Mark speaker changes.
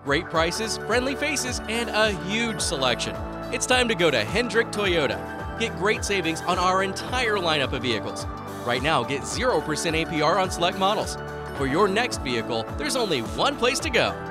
Speaker 1: Great prices, friendly faces, and a huge selection. It's time to go to Hendrick Toyota. Get great savings on our entire lineup of vehicles. Right now, get 0% APR on select models. For your next vehicle, there's only one place to go.